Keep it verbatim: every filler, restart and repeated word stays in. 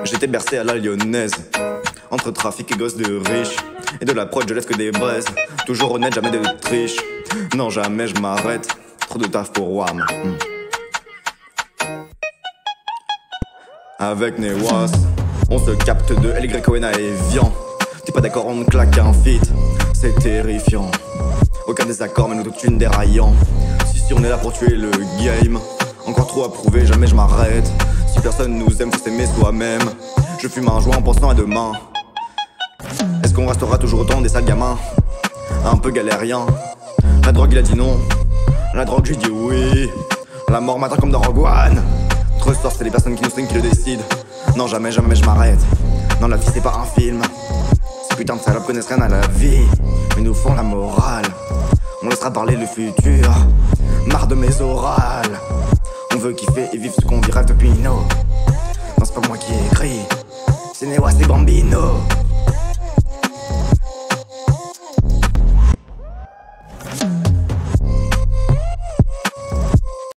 J'étais bercé à la lyonnaise, entre trafic et gosses de riches. Et de la prod je laisse que des braises. Toujours honnête, jamais de triche. Non jamais je m'arrête, trop de taf pour Wam. mm. Avec Newas, on se capte de L Y O N A et Vian. T'es pas d'accord, on me claque un feat, c'est terrifiant. Aucun désaccord mais nous toute une déraillant. Si si on est là pour tuer le game, encore trop à prouver, jamais je m'arrête. Si personne nous aime, faut s'aimer soi-même. Je fume un joint en pensant à demain. Est-ce qu'on restera toujours autant des sales gamins, un peu galérien? La drogue il a dit non, la drogue j'ai dit oui. La mort m'attend comme dans Rogue One. Notre sort c'est les personnes qui nous string qui le décident. Non jamais jamais je m'arrête. Non la vie c'est pas un film. Ces putains de salopes connaissent rien à la vie, mais nous font la morale. On laissera parler le futur, marre de mes orales. On veut kiffer et vivre ce qu'on vit rêve depuis no. Non c'est pas moi qui ai écrit, c'est Newas et Bambino.